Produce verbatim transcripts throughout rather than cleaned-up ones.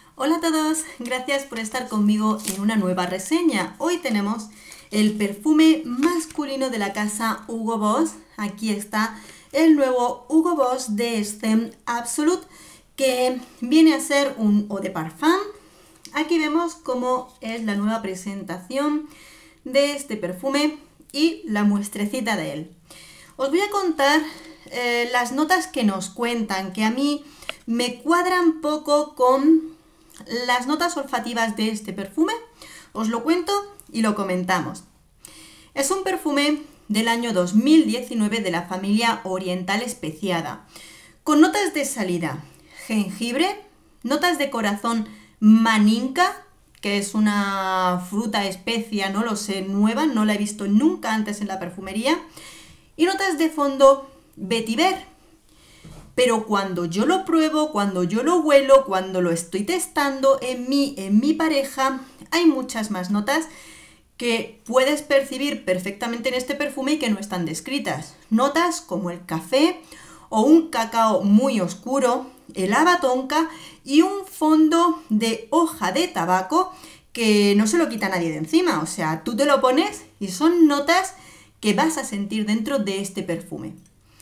Hola a todos, gracias por estar conmigo en una nueva reseña. Hoy tenemos el perfume masculino de la casa Hugo Boss. Aquí está el nuevo Hugo Boss de Scent Absolute, que viene a ser un eau de parfum. Aquí vemos cómo es la nueva presentación de este perfume y la muestrecita de él. Os voy a contar eh, las notas que nos cuentan, que a mí me cuadran poco con las notas olfativas de este perfume. Os lo cuento y lo comentamos. Es un perfume del año dos mil diecinueve de la familia Oriental Especiada, con notas de salida: jengibre, notas de corazón maninka, que es una fruta, especia, no lo sé, nueva, no la he visto nunca antes en la perfumería, y notas de fondo vetiver. Pero cuando yo lo pruebo, cuando yo lo huelo, cuando lo estoy testando en mí, en mi pareja, hay muchas más notas que puedes percibir perfectamente en este perfume y que no están descritas. Notas como el café o un cacao muy oscuro, el haba tonka y un fondo de hoja de tabaco que no se lo quita nadie de encima. O sea, tú te lo pones y son notas que vas a sentir dentro de este perfume.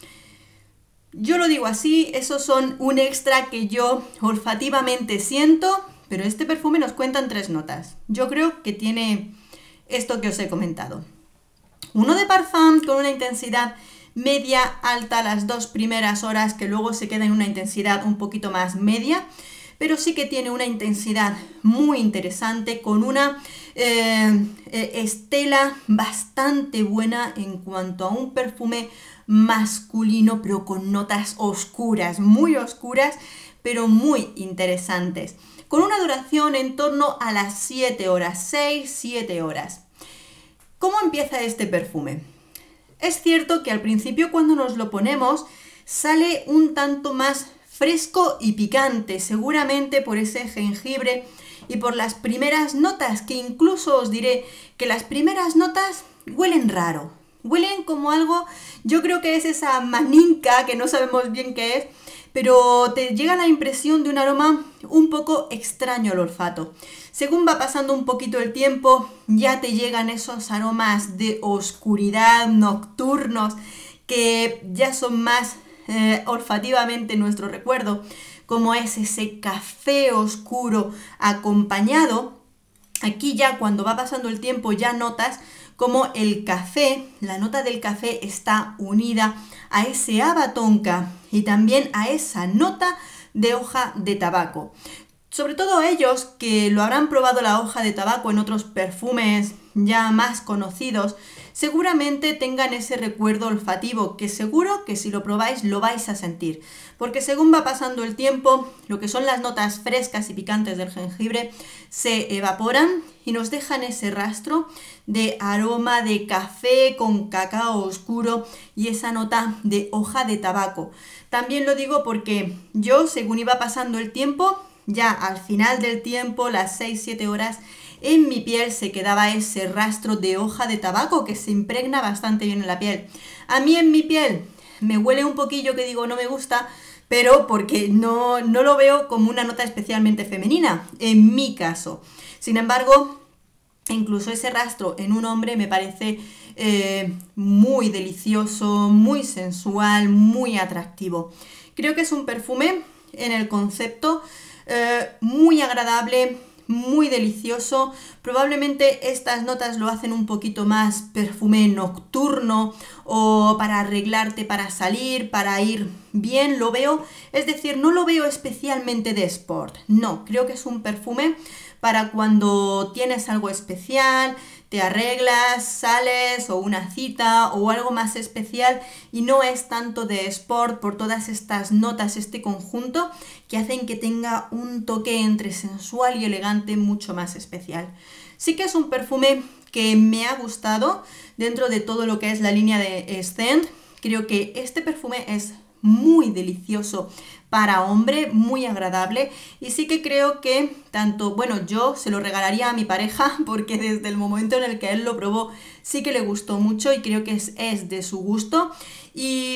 Yo lo digo así, esos son un extra que yo olfativamente siento, pero este perfume nos cuenta en tres notas. Yo creo que tiene esto que os he comentado. Uno de parfum con una intensidad media alta las dos primeras horas, que luego se queda en una intensidad un poquito más media, pero sí que tiene una intensidad muy interesante, con una eh, eh, estela bastante buena en cuanto a un perfume masculino, pero con notas oscuras, muy oscuras, pero muy interesantes, con una duración en torno a las siete horas, seis siete horas. ¿Cómo empieza este perfume? Es cierto que al principio, cuando nos lo ponemos, sale un tanto más fresco y picante, seguramente por ese jengibre y por las primeras notas, que incluso os diré que las primeras notas huelen raro. Huelen como algo, yo creo que es esa maninka, que no sabemos bien qué es, pero te llega la impresión de un aroma un poco extraño al olfato. Según va pasando un poquito el tiempo, ya te llegan esos aromas de oscuridad, nocturnos, que ya son más eh, olfativamente nuestro recuerdo, como es ese café oscuro acompañado. Aquí ya, cuando va pasando el tiempo, ya notas como el café, la nota del café está unida a ese haba tonka y también a esa nota de hoja de tabaco. Sobre todo ellos que lo habrán probado la hoja de tabaco en otros perfumes ya más conocidos, seguramente tengan ese recuerdo olfativo, que seguro que si lo probáis lo vais a sentir, porque según va pasando el tiempo, lo que son las notas frescas y picantes del jengibre se evaporan y nos dejan ese rastro de aroma de café con cacao oscuro y esa nota de hoja de tabaco. También lo digo porque yo, según iba pasando el tiempo, ya al final del tiempo, las seis siete horas, en mi piel se quedaba ese rastro de hoja de tabaco que se impregna bastante bien en la piel. A mí en mi piel me huele un poquillo, que digo no me gusta, pero porque no, no lo veo como una nota especialmente femenina, en mi caso. Sin embargo, incluso ese rastro en un hombre me parece eh, muy delicioso, muy sensual, muy atractivo. Creo que es un perfume en el concepto eh, muy agradable, muy delicioso. Probablemente estas notas lo hacen un poquito más perfume nocturno o para arreglarte para salir, para ir bien, lo veo. Es decir, no lo veo especialmente de sport. No, creo que es un perfume para cuando tienes algo especial, te arreglas, sales o una cita o algo más especial, y no es tanto de sport por todas estas notas, este conjunto que hacen que tenga un toque entre sensual y elegante mucho más especial. Sí que es un perfume que me ha gustado dentro de todo lo que es la línea de Scent. Creo que este perfume es muy delicioso para hombre, muy agradable, y sí que creo que tanto, bueno, yo se lo regalaría a mi pareja porque desde el momento en el que él lo probó sí que le gustó mucho y creo que es, es de su gusto. Y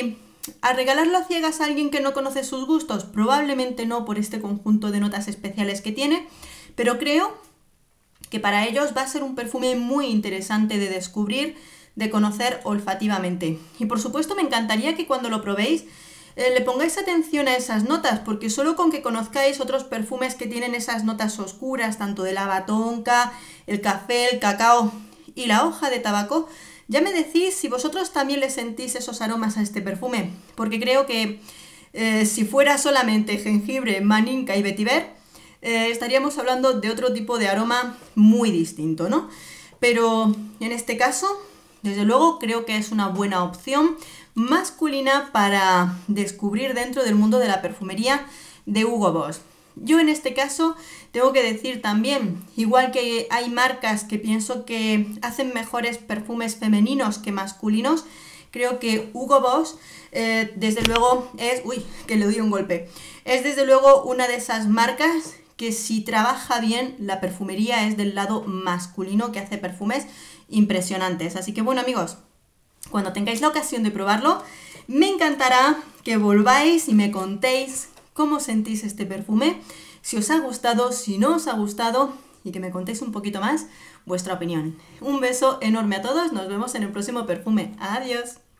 ¿A regalarlo a ciegas a alguien que no conoce sus gustos? Probablemente no por este conjunto de notas especiales que tiene, pero creo que para ellos va a ser un perfume muy interesante de descubrir, de conocer olfativamente. Y por supuesto me encantaría que cuando lo probéis eh, le pongáis atención a esas notas, porque solo con que conozcáis otros perfumes que tienen esas notas oscuras, tanto de la tonka, el café, el cacao y la hoja de tabaco, ya me decís si vosotros también le sentís esos aromas a este perfume, porque creo que eh, si fuera solamente jengibre, maninka y vetiver, eh, estaríamos hablando de otro tipo de aroma muy distinto, ¿no? Pero en este caso, desde luego, creo que es una buena opción masculina para descubrir dentro del mundo de la perfumería de Hugo Boss. Yo en este caso tengo que decir también, igual que hay marcas que pienso que hacen mejores perfumes femeninos que masculinos, creo que Hugo Boss eh, desde luego es... Uy, que le doy un golpe. Es desde luego una de esas marcas que si trabaja bien la perfumería es del lado masculino, que hace perfumes impresionantes. Así que bueno amigos, cuando tengáis la ocasión de probarlo, me encantará que volváis y me contéis cómo sentís este perfume, si os ha gustado, si no os ha gustado, y que me contéis un poquito más vuestra opinión. Un beso enorme a todos, nos vemos en el próximo perfume. Adiós.